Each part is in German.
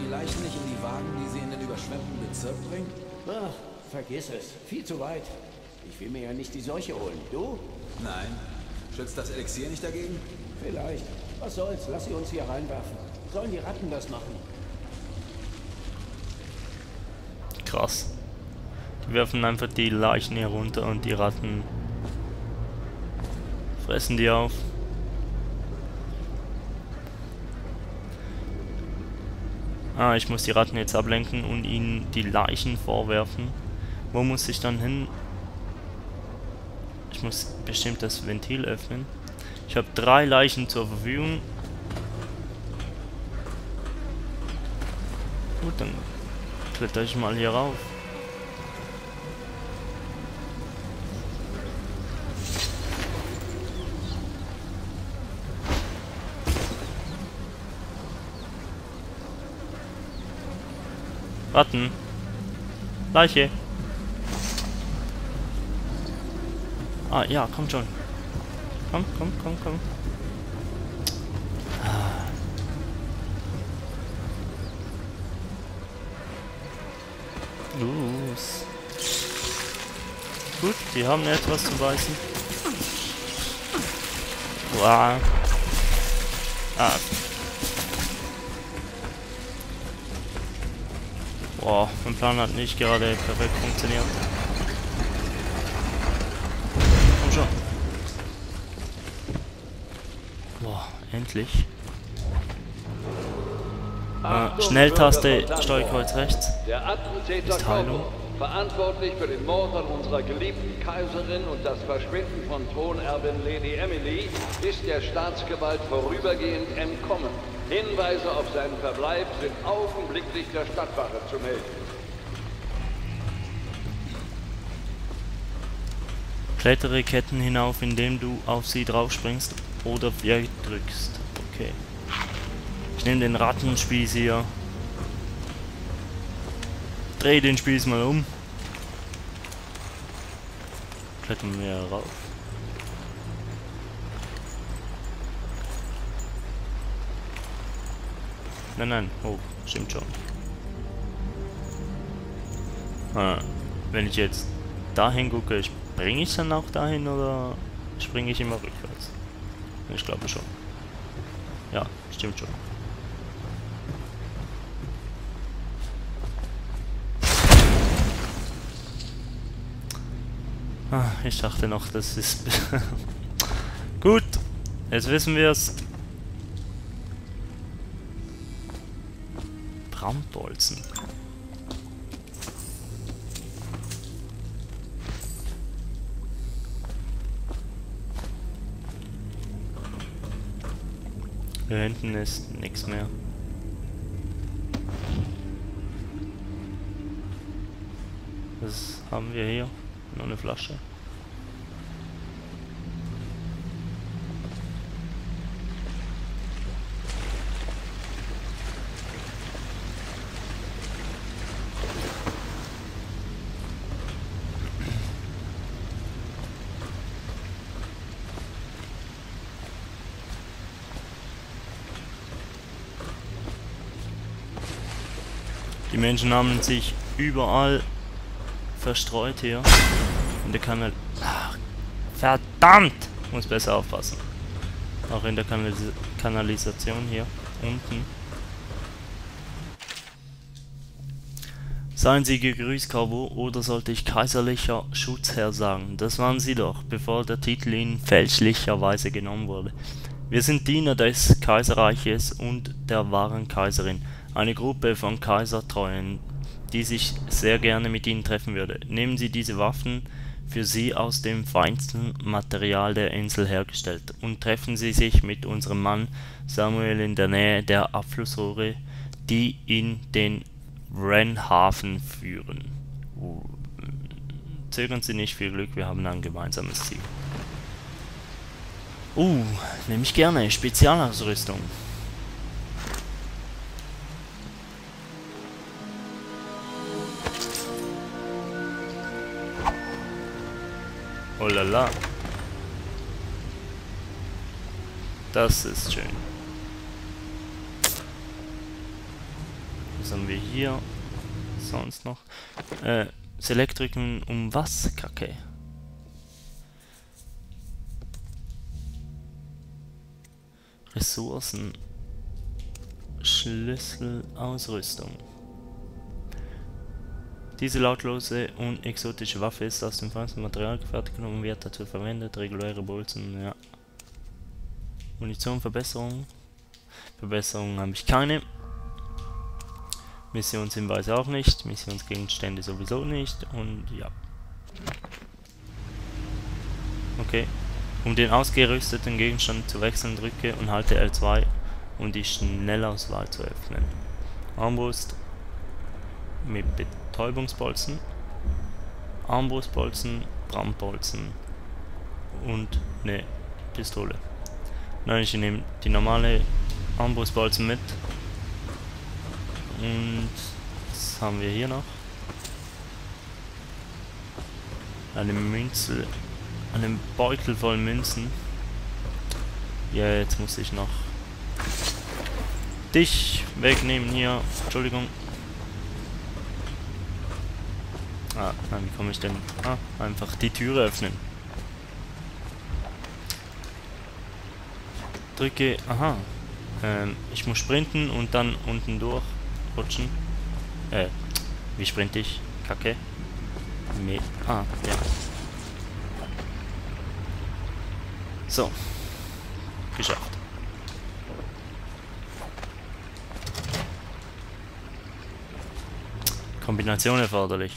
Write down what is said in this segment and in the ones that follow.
die Leichen nicht in die Wagen, die sie in den überschwemmten Bezirk bringen? Ach, vergiss es. Viel zu weit. Ich will mir ja nicht die Seuche holen. Du? Nein. Schützt das Elixier nicht dagegen? Vielleicht. Was soll's? Lass sie uns hier reinwerfen. Sollen die Ratten das machen? Krass. Die werfen einfach die Leichen hier runter und die Ratten fressen die auf. Ah, ich muss die Ratten jetzt ablenken und ihnen die Leichen vorwerfen. Wo muss ich dann hin? Ich muss bestimmt das Ventil öffnen. Ich habe 3 Leichen zur Verfügung. Gut, dann kletter ich mal hier rauf. Warten. Leiche. Ah, ja, komm schon. Komm. Ah. Los. Gut, die haben etwas zu beißen. Wow. Ah. Boah, mein Plan hat nicht gerade perfekt funktioniert. Komm schon. Boah, endlich. Schnelltaste, Steuerkreuz rechts. Der Attentäter Corvo, verantwortlich für den Mord an unserer geliebten Kaiserin und das Verschwinden von Thronerbin Lady Emily, ist der Staatsgewalt vorübergehend entkommen. Hinweise auf seinen Verbleib sind augenblicklich der Stadtwache zu melden. Klettere Ketten hinauf, indem du auf sie draufspringst oder F drückst. Okay. Ich nehme den Rattenspieß hier. Dreh den Spieß mal um. Klettern wir rauf. Nein, hoch. Stimmt schon. Wenn ich jetzt dahin gucke, springe ich dann auch dahin oder springe ich immer rückwärts? Ich glaube schon. Ja, stimmt schon. Ich dachte noch, das ist... Gut, jetzt wissen wir es. Brandbolzen. Hier hinten ist nichts mehr. Was haben wir hier? Noch eine Flasche. Die Menschen haben sich überall verstreut hier. In der verdammt! Muss besser aufpassen. Auch in der Kanalisation hier unten. Seien Sie gegrüßt, Corvo, oder sollte ich kaiserlicher Schutzherr sagen? Das waren Sie doch, bevor der Titel Ihnen fälschlicherweise genommen wurde. Wir sind Diener des Kaiserreiches und der wahren Kaiserin. Eine Gruppe von Kaisertreuen, die sich sehr gerne mit Ihnen treffen würde. Nehmen Sie diese Waffen, für Sie aus dem feinsten Material der Insel hergestellt, und treffen Sie sich mit unserem Mann Samuel in der Nähe der Abflussrohre, die in den Wrenhafen führen. Zögern Sie nicht, viel Glück, wir haben ein gemeinsames Ziel. Nehme ich gerne. Spezialausrüstung. Oh la la. Das ist schön. Was haben wir hier? Sonst noch? Select drücken um was? Kacke. Ressourcen. Schlüssel, Ausrüstung. Diese lautlose und exotische Waffe ist aus dem feinsten Material gefertigt und wird dazu verwendet. Reguläre Bolzen, ja. Munitionverbesserung. Verbesserungen habe ich keine. Missionshinweise auch nicht. Missionsgegenstände sowieso nicht. Und ja. Okay. Um den ausgerüsteten Gegenstand zu wechseln, drücke und halte L2, um die Schnellauswahl zu öffnen. Armbrust mit Betäubungsbolzen, Armbrustbolzen, Brandbolzen und eine Pistole. Nein, ich nehme die normale Armbrustbolzen mit. Und was haben wir hier noch? Eine Münze. Einen Beutel voll Münzen. Ja, jetzt muss ich noch dich wegnehmen hier. Entschuldigung. Ah, wie komme ich denn? Ah, einfach die Türe öffnen. Drücke, aha. Ich muss sprinten und dann unten durchrutschen. Wie sprinte ich? Kacke. Ja. So. Geschafft. Kombination erforderlich.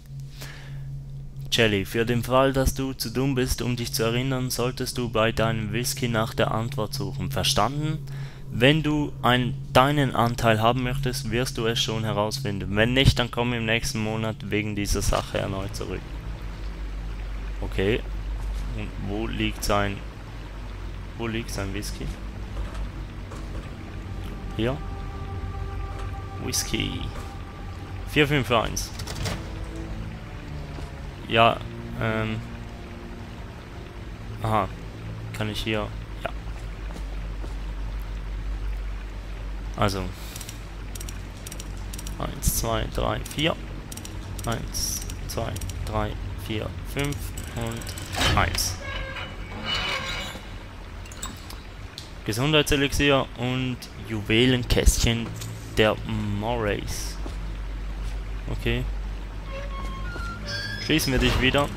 Jelly, für den Fall, dass du zu dumm bist, um dich zu erinnern, solltest du bei deinem Whisky nach der Antwort suchen. Verstanden? Wenn du deinen Anteil haben möchtest, wirst du es schon herausfinden. Wenn nicht, dann komm im nächsten Monat wegen dieser Sache erneut zurück. Okay. Und wo liegt sein Whisky? Hier. Whisky. 451. Ja, aha. Kann ich hier... Ja. Also. 1, 2, 3, 4. 1, 2, 3, 4, 5 und 1. Gesundheitselixier und Juwelenkästchen der Morays. Okay. Schließen wir dich wieder.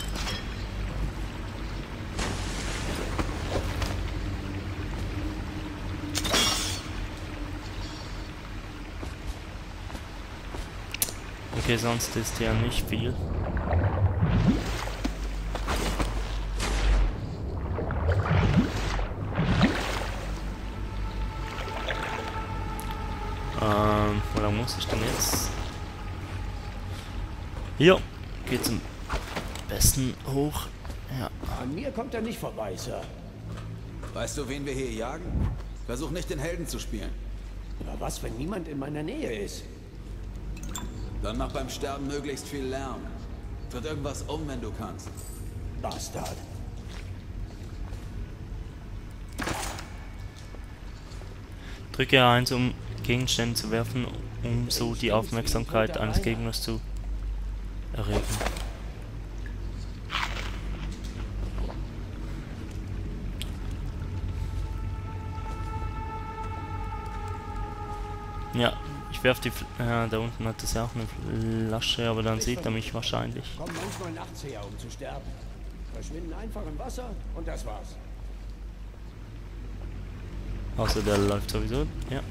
Okay, sonst ist ja nicht viel. Wo lang muss ich denn jetzt? Hier geht's am besten hoch. Ja. An mir kommt er nicht vorbei, Sir. Weißt du, wen wir hier jagen? Versuch nicht den Helden zu spielen. Aber was, wenn niemand in meiner Nähe ist? Dann mach beim Sterben möglichst viel Lärm. Tritt irgendwas um, wenn du kannst. Bastard. Drücke R1, um Gegenstände zu werfen, um so die Aufmerksamkeit eines Gegners zu erregen. Ja, ich werf die da unten hat es ja auch eine Flasche, aber dann sieht er mich wahrscheinlich. Kommen manchmal nachts her, um zu sterben. Verschwinden einfach im Wasser und das war's. Außer der läuft sowieso, ja.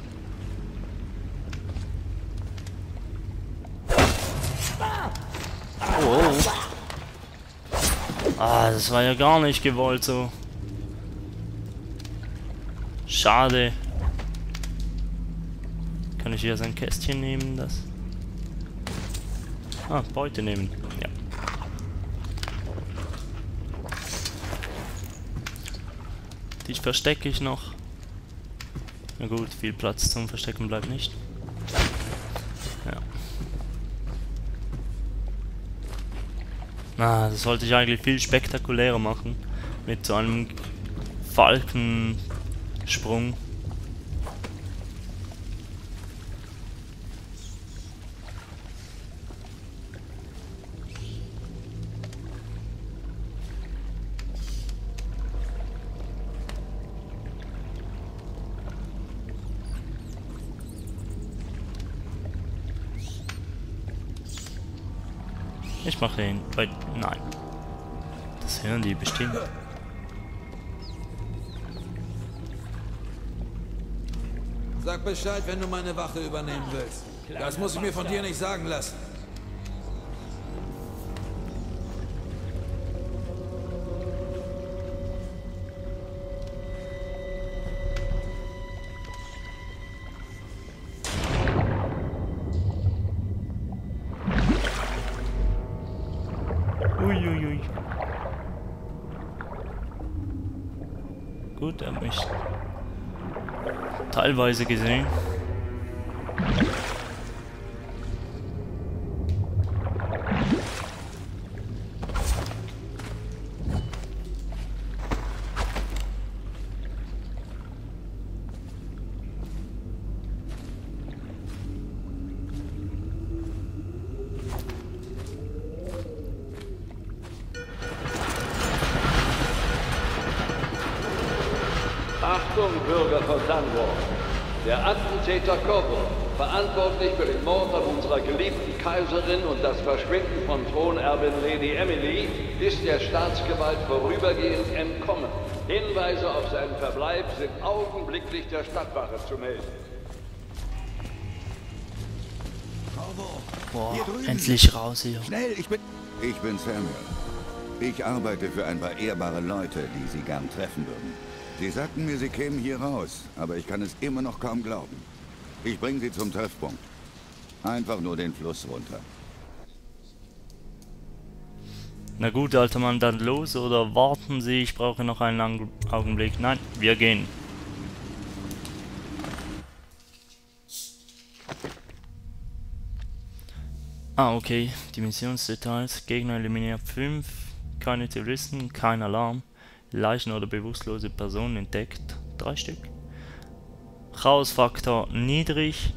Oh. Ah, das war ja gar nicht gewollt so. Schade. Kann ich hier sein Kästchen nehmen, das? Ah, Beute nehmen, ja. Die verstecke ich noch. Na gut, viel Platz zum Verstecken bleibt nicht. Ja. Ah, das sollte ich eigentlich viel spektakulärer machen. Mit so einem Falkensprung. Ich mache ihn. Nein. Das hören die bestimmt. Sag Bescheid, wenn du meine Wache übernehmen willst. Das muss ich mir von dir nicht sagen lassen. Uiuiui. Gut, er hat mich teilweise gesehen. Achtung, Bürger von Dunwall. Der Attentäter Corvo, verantwortlich für den Mord an unserer geliebten Kaiserin und das Verschwinden von Thronerbin Lady Emily, ist der Staatsgewalt vorübergehend entkommen. Hinweise auf seinen Verbleib sind augenblicklich der Stadtwache zu melden. Boah, endlich raus hier. Schnell, ich bin Samuel. Ich arbeite für ein paar ehrbare Leute, die Sie gern treffen würden. Sie sagten mir, Sie kämen hier raus, aber ich kann es immer noch kaum glauben. Ich bringe Sie zum Treffpunkt. Einfach nur den Fluss runter. Na gut, alter Mann, dann los oder warten Sie, ich brauche noch einen Augenblick. Nein, wir gehen. Ah, okay, die Missionsdetails. Gegner eliminiert 5, keine Zivilisten, kein Alarm. Leichen oder bewusstlose Personen entdeckt, 3 Stück. Chaosfaktor niedrig.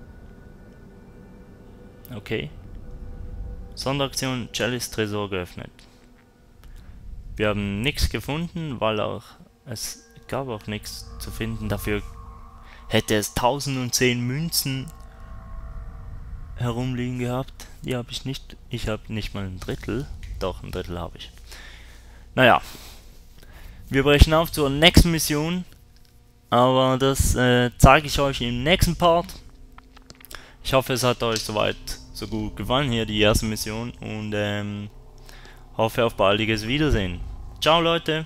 Okay. Sonderaktion, Chalice Tresor geöffnet. Wir haben nichts gefunden, weil es gab auch nichts zu finden. Dafür hätte es 1010 Münzen herumliegen gehabt. Die habe ich nicht. Ich habe nicht mal ein Drittel. Doch, ein Drittel habe ich. Naja. Wir brechen auf zur nächsten Mission, aber das zeige ich euch im nächsten Part. Ich hoffe, es hat euch soweit so gut gefallen hier, die erste Mission, und hoffe auf baldiges Wiedersehen. Ciao Leute!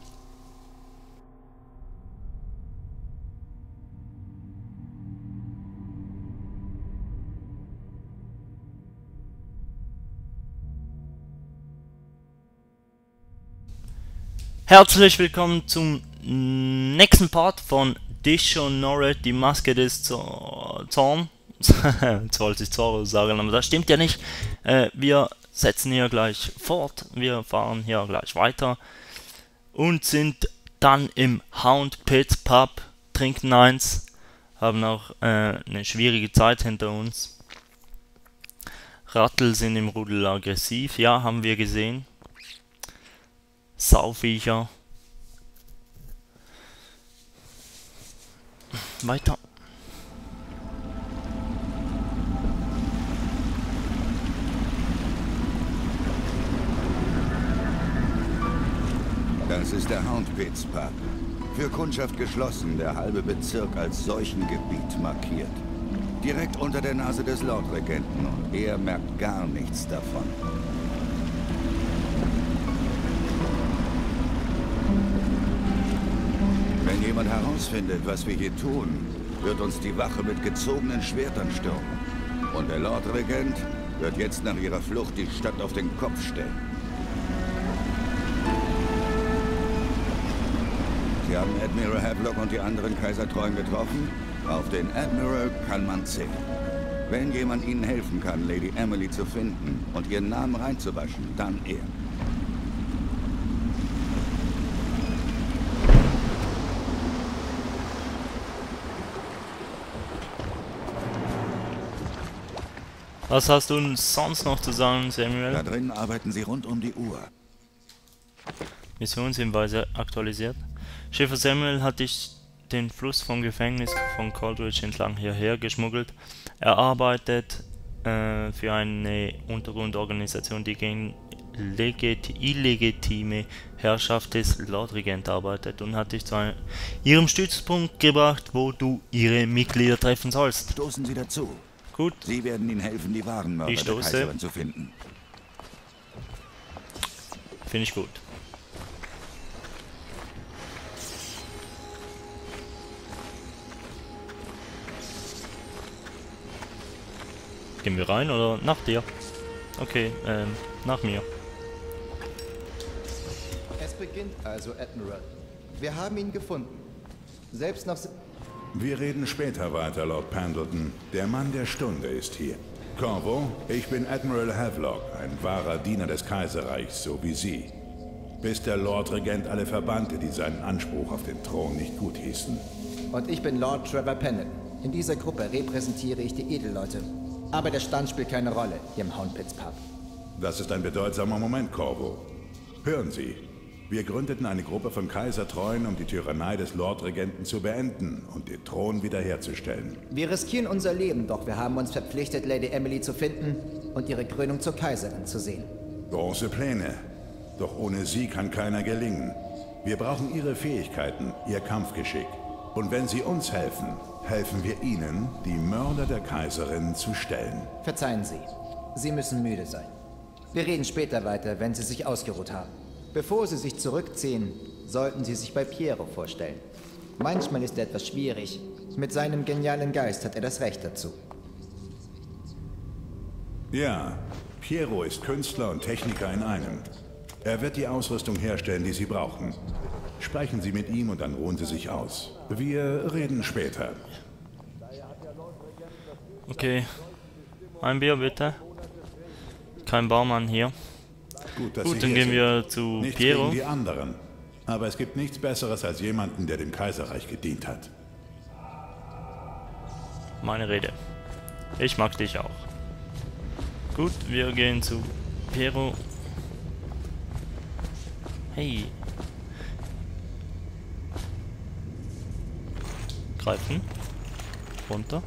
Herzlich willkommen zum nächsten Part von Dishonored, die Maske des Zorn. Jetzt wollte ich Zorro sagen, aber das stimmt ja nicht. Wir setzen hier gleich fort, wir fahren hier gleich weiter und sind dann im Hound Pit Pub, trinken eins, haben auch eine schwierige Zeit hinter uns. Rattel sind im Rudel aggressiv, ja, haben wir gesehen. Sauviecher. Weiter. Das ist der Houndpits Pub. Für Kundschaft geschlossen, der halbe Bezirk als Seuchengebiet markiert. Direkt unter der Nase des Lordregenten und er merkt gar nichts davon. Wenn jemand herausfindet, was wir hier tun, wird uns die Wache mit gezogenen Schwertern stürmen. Und der Lordregent wird jetzt nach ihrer Flucht die Stadt auf den Kopf stellen. Sie haben Admiral Havelock und die anderen Kaisertreuen getroffen? Auf den Admiral kann man zählen. Wenn jemand Ihnen helfen kann, Lady Emily zu finden und ihren Namen reinzuwaschen, dann er. Was hast du uns sonst noch zu sagen, Samuel? Da drin arbeiten sie rund um die Uhr. Missionshinweise aktualisiert. Schäfer Samuel hat dich den Fluss vom Gefängnis von Coldridge entlang hierher geschmuggelt. Er arbeitet für eine Untergrundorganisation, die gegen illegitime Herrschaft des Lord Regent arbeitet, und hat dich zu ihrem Stützpunkt gebracht, wo du ihre Mitglieder treffen sollst. Stoßen Sie dazu. Gut. Sie werden Ihnen helfen, die wahren Mörder der Kaiserin zu finden. Finde ich gut. Gehen wir rein oder nach dir? Okay, nach mir. Es beginnt also, Admiral. Wir haben ihn gefunden. Selbst nach... Wir reden später weiter, Lord Pendleton. Der Mann der Stunde ist hier. Corvo, ich bin Admiral Havelock, ein wahrer Diener des Kaiserreichs, so wie Sie. Bis der Lord Regent alle verbannte, die seinen Anspruch auf den Thron nicht gut hießen. Und ich bin Lord Trevor Pendleton. In dieser Gruppe repräsentiere ich die Edelleute. Aber der Stand spielt keine Rolle hier im Houndpits Pub. Das ist ein bedeutsamer Moment, Corvo. Hören Sie, wir gründeten eine Gruppe von Kaisertreuen, um die Tyrannei des Lordregenten zu beenden und den Thron wiederherzustellen. Wir riskieren unser Leben, doch wir haben uns verpflichtet, Lady Emily zu finden und ihre Krönung zur Kaiserin zu sehen. Große Pläne. Doch ohne sie kann keiner gelingen. Wir brauchen Ihre Fähigkeiten, Ihr Kampfgeschick. Und wenn Sie uns helfen, helfen wir Ihnen, die Mörder der Kaiserin zu stellen. Verzeihen Sie, Sie müssen müde sein. Wir reden später weiter, wenn Sie sich ausgeruht haben. Bevor Sie sich zurückziehen, sollten Sie sich bei Piero vorstellen. Manchmal ist er etwas schwierig. Mit seinem genialen Geist hat er das Recht dazu. Ja, Piero ist Künstler und Techniker in einem. Er wird die Ausrüstung herstellen, die Sie brauchen. Sprechen Sie mit ihm und dann ruhen Sie sich aus. Wir reden später. Okay. Ein Bier bitte. Kein Baumann hier. Gut, Gut, dann gehen wir zu nichts Piero. gegen die anderen. Aber es gibt nichts Besseres als jemanden, der dem Kaiserreich gedient hat. Meine Rede. Ich mag dich auch. Gut, wir gehen zu Piero. Hey. Greifen. Runter.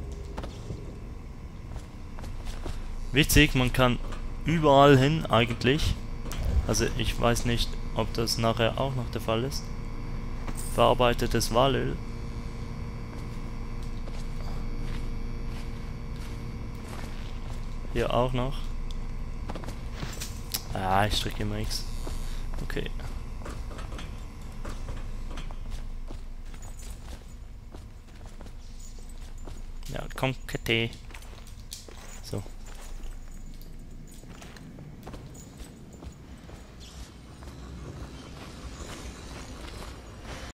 Witzig, man kann überall hin eigentlich. Also ich weiß nicht, ob das nachher auch noch der Fall ist. Verarbeitetes Walöl. Hier auch noch. Ah, ich drücke immer X. Okay. Ja, komm, Kette.